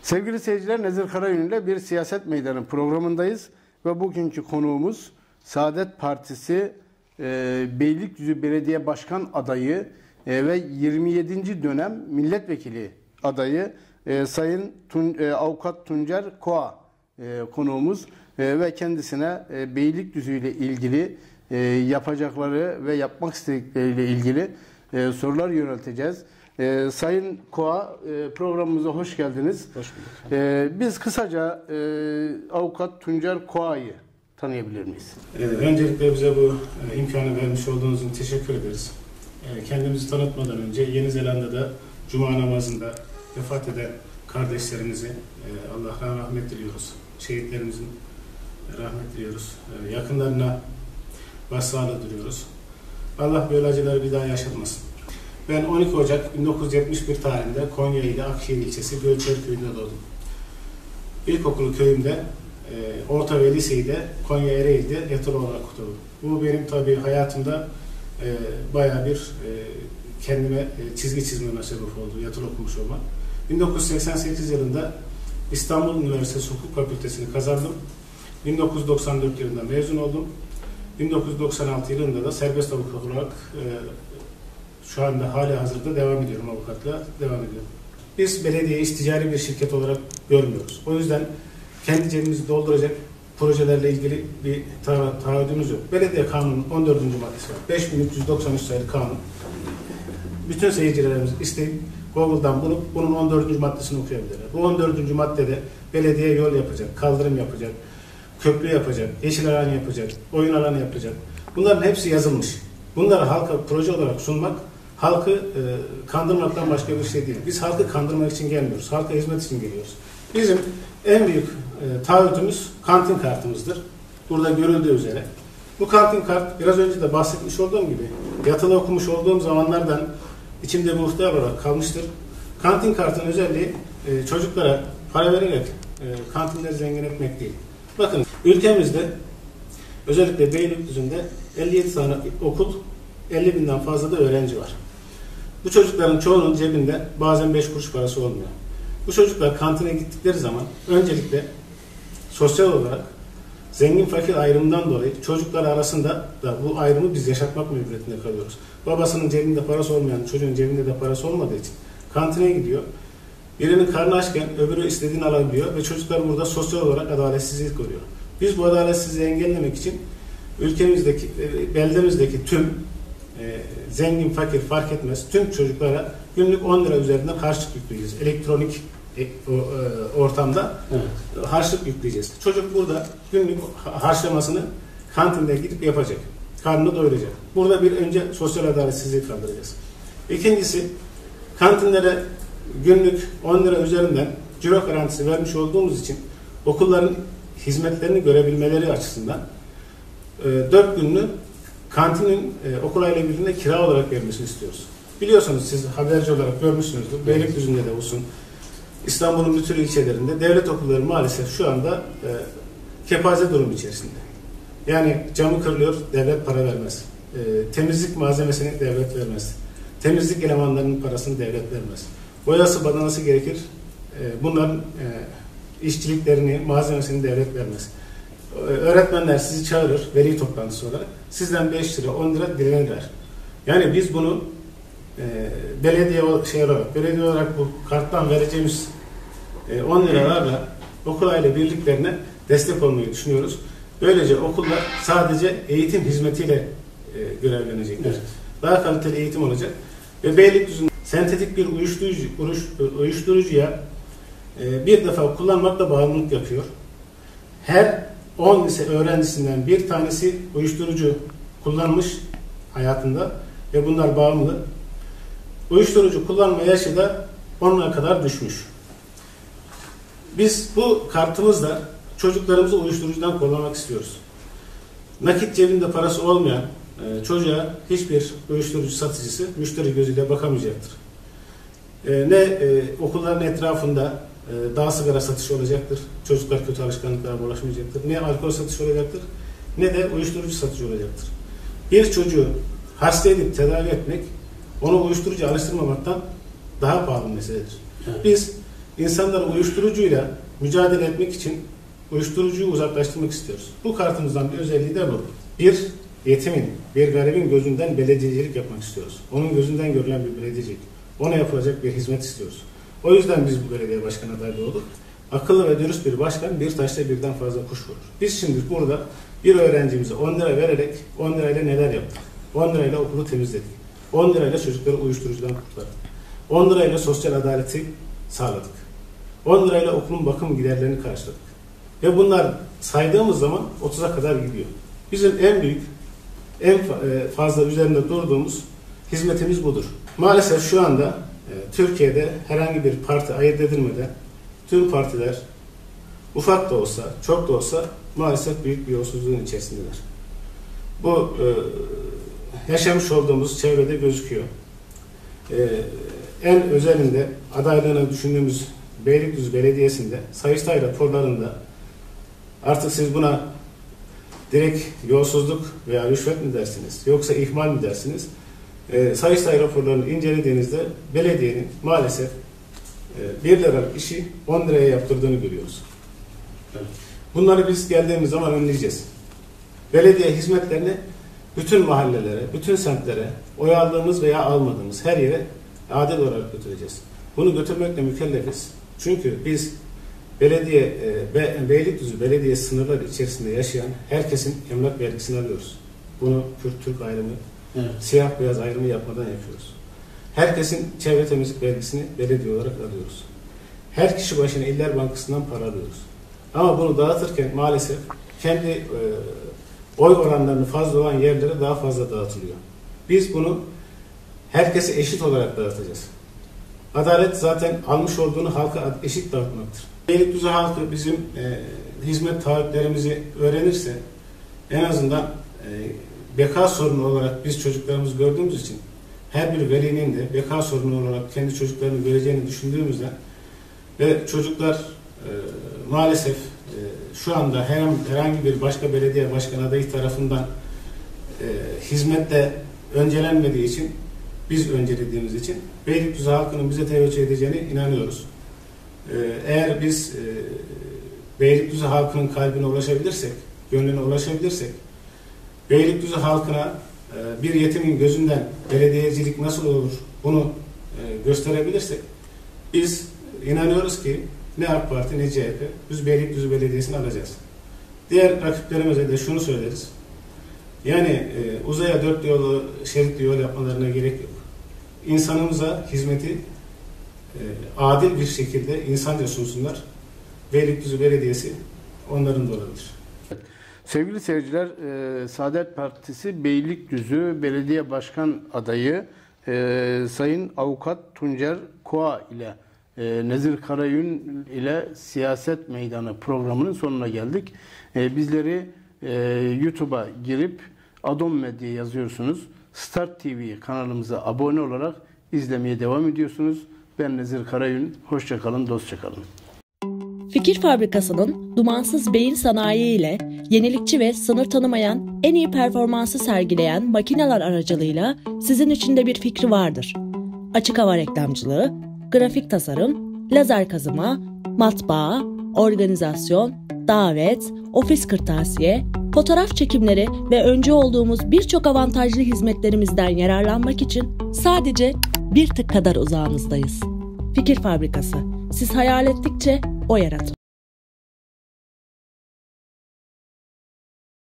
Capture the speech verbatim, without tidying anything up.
Sevgili seyirciler, Nezir Karayün ile bir siyaset meydanı programındayız ve bugünkü konuğumuz Saadet Partisi e, Beylikdüzü Belediye Başkan adayı e, ve yirmi yedinci dönem milletvekili adayı e, Sayın Tun, e, Avukat Tuncer Koa e, konuğumuz e, ve kendisine e, Beylikdüzü ile ilgili e, yapacakları ve yapmak istedikleriyle ilgili e, sorular yönelteceğiz. Ee, Sayın Koa, e, programımıza hoş geldiniz. Hoş bulduk. Ee, biz kısaca e, Avukat Tuncer Koa'yı tanıyabilir miyiz? Ee, öncelikle bize bu e, imkanı vermiş olduğunuz için teşekkür ederiz. E, kendimizi tanıtmadan önce Yeni Zelanda'da Cuma namazında vefat eden kardeşlerimizi e, Allah'a rahmet diliyoruz. Şehitlerimizin rahmet diliyoruz. E, yakınlarına başsağlığı diliyoruz. Allah böyle acıları bir daha yaşatmasın. Ben on iki Ocak bin dokuz yüz yetmiş bir tarihinde Konya ili Akşehir ilçesi Gölçer köyünde doğdum. İlkokulu köyümde, e, orta ve liseyi de Konya Ereğli'de yatılı olarak okudum. Bu benim tabii hayatımda e, bayağı bir e, kendime e, çizgi çizmeme sebep oldu, yatılı okumuş olmak. bin dokuz yüz seksen sekiz yılında İstanbul Üniversitesi Hukuk Fakültesini kazandım. bin dokuz yüz doksan dört yılında mezun oldum. bin dokuz yüz doksan altı yılında da serbest avukat olarak e, şu anda hala hazırda devam ediyorum, avukatla devam ediyorum. Biz belediyeyi ticari bir şirket olarak görmüyoruz. O yüzden kendi cebimizi dolduracak projelerle ilgili bir taahhüdümüz yok. Belediye Kanunu'nun on dördüncü maddesi var. beş bin üç yüz doksan üç sayılı kanun. Bütün seyircilerimiz isteyip Google'dan bulup bunun on dördüncü maddesini okuyabilirler. Bu on dördüncü maddede belediye yol yapacak, kaldırım yapacak, köprü yapacak, yeşil alan yapacak, oyun alanı yapacak. Bunların hepsi yazılmış. Bunları halka proje olarak sunmak, halkı e, kandırmaktan başka bir şey değil. Biz halkı kandırmak için gelmiyoruz. Halka hizmet için geliyoruz. Bizim en büyük e, taahhütümüz kantin kartımızdır. Burada görüldüğü üzere. Bu kantin kart, biraz önce de bahsetmiş olduğum gibi, yatılı okumuş olduğum zamanlardan içimde muhtar olarak kalmıştır. Kantin kartın özelliği e, çocuklara para vererek e, kantinleri zengin etmek değil. Bakın, ülkemizde özellikle Beylikdüzü'nde elli yedi tane okul, elli binden fazla da öğrenci var. Bu çocukların çoğunun cebinde bazen beş kuruş parası olmuyor. Bu çocuklar kantine gittikleri zaman öncelikle sosyal olarak zengin fakir ayrımından dolayı çocuklar arasında da bu ayrımı biz yaşatmak mecburiyetinde kalıyoruz. Babasının cebinde parası olmayan çocuğun cebinde de parası olmadığı için kantine gidiyor. Birinin karnı açken öbürü istediğini alabiliyor ve çocuklar burada sosyal olarak adaletsizlik görüyor. Biz bu adaletsizliği engellemek için ülkemizdeki, beldemizdeki tüm e, zengin, fakir fark etmez tüm çocuklara günlük on lira üzerinden harçlık yükleyeceğiz. Elektronik e, o, e, ortamda evet. harçlık yükleyeceğiz. Çocuk burada günlük harçlamasını kantinde gidip yapacak. Karnını doyuracak. Burada bir önce sosyal adaletsizliği kaldıracağız. İkincisi, kantinlere günlük on lira üzerinden ciro garantisi vermiş olduğumuz için okulların hizmetlerini görebilmeleri açısından e, dört günlük kantinin e, okul aile birliğine kira olarak vermesini istiyoruz. Biliyorsunuz, siz haberci olarak görmüşsünüzdür. Evet. Beylikdüzü'nde de olsun, İstanbul'un bütün ilçelerinde devlet okulları maalesef şu anda e, kepaze durum içerisinde. Yani camı kırılıyor, devlet para vermez. E, temizlik malzemesini devlet vermez. Temizlik elemanlarının parasını devlet vermez. Boyası badanası gerekir. E, bunların e, işçiliklerini, malzemesini devlet vermez. Öğretmenler sizi çağırır veli toplantısı olarak. Sizden beş lira, on lira dilenirler. Yani biz bunu e, belediye şey olarak, belediye olarak bu karttan vereceğimiz e, on liralarla okul aile birliklerine destek olmayı düşünüyoruz. Böylece okullar sadece eğitim hizmetiyle e, görevlenecekler. Evet. Daha kaliteli eğitim olacak. Ve Beylikdüzü'nde sentetik bir uyuşturucu, uyuş, uyuşturucuya e, bir defa kullanmakla bağımlılık yapıyor. Her on lise öğrencisinden bir tanesi uyuşturucu kullanmış hayatında ve bunlar bağımlı. Uyuşturucu kullanma yaşı da onuna kadar düşmüş. Biz bu kartımızla çocuklarımızı uyuşturucudan korumak istiyoruz. Nakit cebinde parası olmayan e, çocuğa hiçbir uyuşturucu satıcısı müşteri gözüyle bakamayacaktır. E, ne e, okulların etrafında e, dağ sigara satışı olacaktır. Çocuklar kötü alışkanlıklara bulaşmayacaktır. Ne alkol satışı olacaktır, ne de uyuşturucu satışı olacaktır. Bir çocuğu hasta edip tedavi etmek, onu uyuşturucu alıştırmamaktan daha pahalı bir meseledir. Evet. Biz insanları uyuşturucuyla mücadele etmek için uyuşturucuyu uzaklaştırmak istiyoruz. Bu kartımızdan bir özelliği de bu. Bir yetimin, bir garibin gözünden belediyecilik yapmak istiyoruz. Onun gözünden görülen bir belediyecilik. Ona yapılacak bir hizmet istiyoruz. O yüzden biz bu belediye başkanı adaylığı olduk. Akıllı ve dürüst bir başkan bir taşla birden fazla kuş vurur. Biz şimdi burada bir öğrencimize on lira vererek on lirayla neler yaptık? on lirayla okulu temizledik. on lirayla çocukları uyuşturucudan kurtardık. on lirayla sosyal adaleti sağladık. on lirayla okulun bakım giderlerini karşıladık. Ve bunlar saydığımız zaman otuza kadar gidiyor. Bizim en büyük, en fazla üzerinde durduğumuz hizmetimiz budur. Maalesef şu anda Türkiye'de herhangi bir parti ayırt edilmeden tüm partiler ufak da olsa, çok da olsa maalesef büyük bir yolsuzluğun içerisindeler. Bu e, yaşamış olduğumuz çevrede gözüküyor. E, en özelinde adaylığını düşündüğümüz Beylikdüzü Belediyesi'nde Sayıştay raporlarında artık siz buna direkt yolsuzluk veya rüşvet mi dersiniz, yoksa ihmal mi dersiniz? E, Sayıştay raporlarını incelediğinizde belediyenin maalesef e, bir liralık işi on liraya yaptırdığını görüyoruz. Bunları biz geldiğimiz zaman önleyeceğiz. Belediye hizmetlerini bütün mahallelere, bütün semtlere, oy aldığımız veya almadığımız her yere adil olarak götüreceğiz. Bunu götürmekle mükellefiz. Çünkü biz belediye, e, Be Beylikdüzü belediye sınırları içerisinde yaşayan herkesin emlak vergisini alıyoruz. Bunu Kürt-Türk ayrımı, evet, siyah beyaz ayrımı yapmadan yapıyoruz. Herkesin çevre temizlik vergisini belediye olarak alıyoruz. Her kişi başına İller Bankası'ndan para alıyoruz. Ama bunu dağıtırken maalesef kendi e, oy oranlarını fazla olan yerlere daha fazla dağıtılıyor. Biz bunu herkese eşit olarak dağıtacağız. Adalet zaten almış olduğunu halka eşit dağıtmaktır. Beylikdüzü halkı bizim e, hizmet taahhütlerimizi öğrenirse en azından e, beka sorunu olarak biz çocuklarımızı gördüğümüz için her bir velinin de beka sorunu olarak kendi çocuklarını göreceğini düşündüğümüzden ve çocuklar e, maalesef e, şu anda her, herhangi bir başka belediye başkan adayı tarafından e, hizmette öncelenmediği için, biz öncelediğimiz için Beylikdüzü halkının bize teveccüh edeceğine inanıyoruz. E, eğer biz e, Beylikdüzü halkının kalbine ulaşabilirsek, gönlüne ulaşabilirsek, Beylikdüzü halkına e, bir yetimin gözünden belediyecilik nasıl olur bunu e, gösterebilirsek, biz inanıyoruz ki ne AK Parti ne C H P, biz Beylikdüzü Belediyesi'ni alacağız. Diğer rakiplerimize de şunu söyleriz. Yani e, uzaya dört yolu, şeritli yol yapmalarına gerek yok. İnsanımıza hizmeti e, adil bir şekilde insanca sunsunlar. Beylikdüzü Belediyesi onların da olabilir. Sevgili seyirciler, e, Saadet Partisi Beylikdüzü Belediye Başkan Adayı e, Sayın Avukat Tuncer Koa ile e, Nezir Karayün ile Siyaset Meydanı programının sonuna geldik. E, bizleri e, YouTube'a girip Adom Medya yazıyorsunuz. Start T V kanalımıza abone olarak izlemeye devam ediyorsunuz. Ben Nezir Karayün. Hoşça kalın, dostça kalın. Fikir Fabrikası'nın dumansız beyin sanayi ile yenilikçi ve sınır tanımayan en iyi performansı sergileyen makineler aracılığıyla sizin için de bir fikri vardır. Açık hava reklamcılığı, grafik tasarım, lazer kazıma, matbaa, organizasyon, davet, ofis kırtasiye, fotoğraf çekimleri ve öncü olduğumuz birçok avantajlı hizmetlerimizden yararlanmak için sadece bir tık kadar uzağınızdayız. Fikir Fabrikası. Siz hayal ettikçe o yaratır.